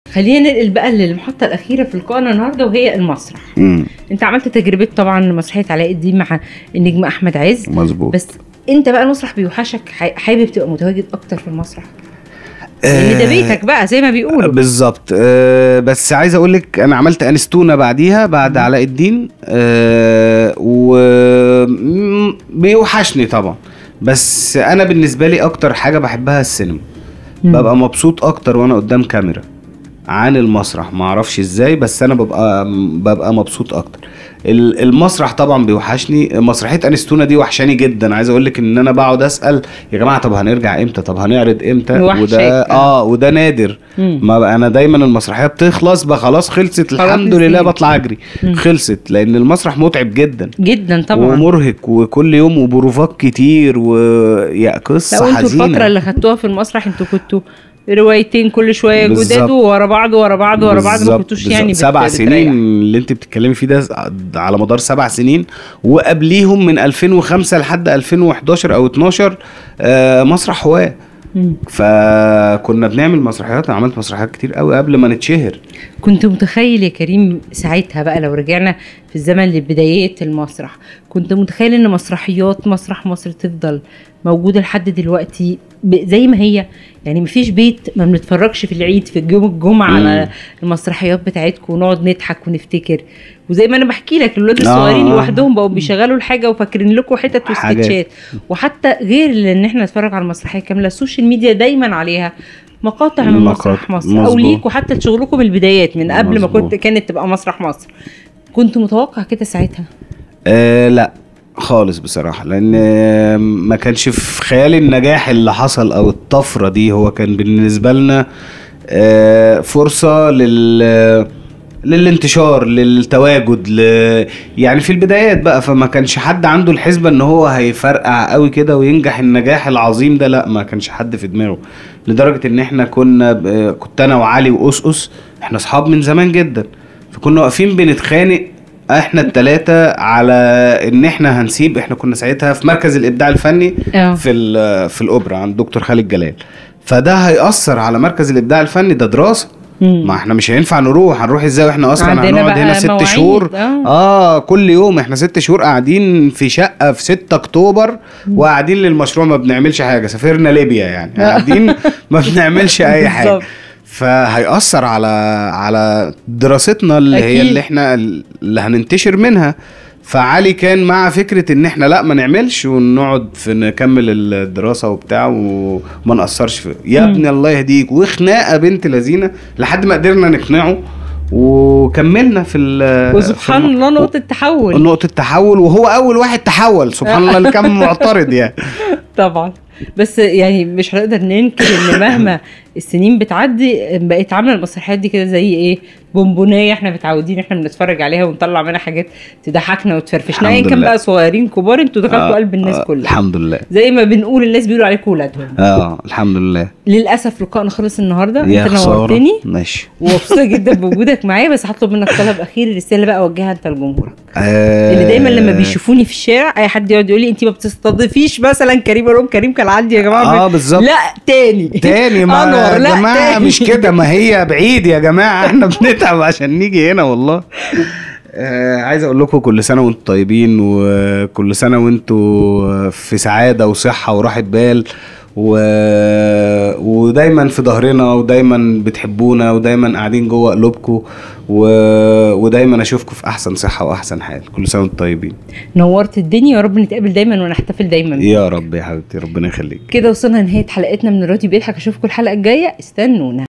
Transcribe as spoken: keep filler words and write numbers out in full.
خلينا ننقل بقى للمحطه الاخيره في لقائنا النهارده وهي المسرح. مم. انت عملت تجربه طبعا مسرحيه علاء الدين مع النجم احمد عز. مظبوط. بس انت بقى المسرح بيوحشك، حابب تبقى متواجد اكتر في المسرح لان ده بيتك بقى زي ما بيقولوا. بالظبط. أه بس عايز اقول لك انا عملت انستونه بعديها بعد م. علاء الدين، أه وبيوحشني طبعا، بس انا بالنسبه لي اكتر حاجه بحبها السينما. م. ببقى مبسوط اكتر وانا قدام كاميرا عن المسرح، ما اعرفش ازاي، بس انا ببقى ببقى مبسوط اكتر. المسرح طبعا بيوحشني، مسرحيه انستونه دي وحشاني جدا. عايز اقول لك ان انا بقعد اسال يا جماعه طب هنرجع امتى، طب هنعرض امتى، وده اه وده نادر. مم. ما انا دايما المسرحيه بتخلص بقى خلاص خلصت الحمد لله بطلع اجري. مم. خلصت، لان المسرح متعب جدا جدا طبعا ومرهق، وكل يوم وبروفات كتير ويا قصه حزينه. الفتره اللي خدتوها في المسرح انتوا كنتوا روايتين كل شويه جداد ورا بعض ورا بعض ورا بعض، ما كنتوش يعني سبع سنين اللي انت بتتكلمي فيه ده على مدار سبع سنين، وقبليهم من ألفين وخمسة لحد ألفين وحداشر او اتناشر آه مسرح هواه. فكنا بنعمل مسرحيات، انا عملت مسرحيات كتير قوي قبل ما نتشهر. كنت متخيل يا كريم ساعتها بقى لو رجعنا في الزمن لبدايات المسرح، كنت متخيل ان مسرحيات مسرح مصر تفضل موجودة لحد دلوقتي زي ما هي؟ يعني مفيش بيت ما بنتفرجش في العيد في يوم الجمعة على المسرحيات بتاعتكم ونقعد نضحك ونفتكر، وزي ما انا بحكي لك الولاد الصغيرين آه. لوحدهم بقوا بيشغلوا الحاجة وفاكرين لكم حتت وسكتشات. وحتى غير ان احنا نتفرج على المسرحية كاملة، السوشيال ميديا دايما عليها مقاطع من مسرح مصر. مزبوط. او ليكوا حتى لشغلكم البدايات من قبل مزبوط. ما كنت كانت تبقى مسرح مصر. كنت متوقع كده ساعتها؟ آه لا خالص بصراحة، لأن ما كانش في خيالي النجاح اللي حصل أو الطفرة دي. هو كان بالنسبة لنا فرصة لل للانتشار للتواجد ل... يعني في البدايات بقى، فما كانش حد عنده الحسبة ان هو هيفرقع قوي كده وينجح النجاح العظيم ده. لا، ما كانش حد في دماغه، لدرجة ان احنا كنا ب... كنت انا وعلي وأسقس احنا اصحاب من زمان جدا، فكنا واقفين بنتخانق احنا التلاتة على ان احنا هنسيب. احنا كنا ساعتها في مركز الابداع الفني أوه. في في الاوبرا عند دكتور خالد جلال، فده هيأثر على مركز الابداع الفني، ده دراسة. مم. ما احنا مش هينفع نروح، هنروح ازاي واحنا اصلا هنقعد هنا ست شهور اه. اه كل يوم احنا ست شهور قاعدين في شقة في ستة اكتوبر وقاعدين للمشروع، ما بنعملش حاجة، سافرنا ليبيا يعني قاعدين ما بنعملش اي حاجة. فهيأثر على على دراستنا اللي أكيد. هي اللي احنا اللي هننتشر منها. فعلي كان مع فكرة ان احنا لا ما نعملش ونقعد في نكمل الدراسة وبتاع وما نقصرش في يا ابني الله يهديك، وخناقة بنت لذينة لحد ما قدرنا نقنعه وكملنا في ال وسبحان الله نقطة تحول نقطة تحول وهو اول واحد تحول سبحان الله اللي كان معترض يعني. طبعا، بس يعني مش هنقدر ننكر ان مهما السنين بتعدي بقيت عامله المسرحيات دي كده زي ايه بونبونيه، احنا متعودين احنا بنتفرج عليها ونطلع منها حاجات تضحكنا وتفرفشنا، ايا كان بقى صغيرين كبار انتوا دخلتوا آه قلب الناس آه كلها الحمد لله. زي ما بنقول الناس بيقولوا عليكم ولادهم. اه الحمد لله. للاسف لقائنا خلص النهارده، انت نورتني ماشي ومبسوطه جدا بوجودك معايا، بس هطلب منك طلب اخير، رساله بقى اوجهها انت لجمهورك آه اللي دايما لما بيشوفوني في الشارع اي حد يقعد يقول لي انت ما بتستضيفيش مثلا كريم، اقول لهم كريم كان عندي يا جماعه. اه بالظبط. لا تاني تاني ما يا جماعه مش كده، ما هي بعيد يا جماعه، احنا بنتعب عشان نيجي هنا والله. آه عايز اقول لكم كل سنه وانتم طيبين، وكل سنه وانتم في سعاده وصحه وراحه بال، و... ودايما في ظهرنا، ودايما بتحبونا، ودايما قاعدين جوه قلوبكم، و... ودايما اشوفكم في احسن صحه واحسن حال. كل سنه وانتم طيبين. نورت الدنيا، يا رب نتقابل دايما ونحتفل دايما. يا رب يا حبيبتي، ربنا يخليك. كده وصلنا لنهايه حلقتنا من الراديو بيضحك. اشوفكم الحلقه الجايه، استنونا.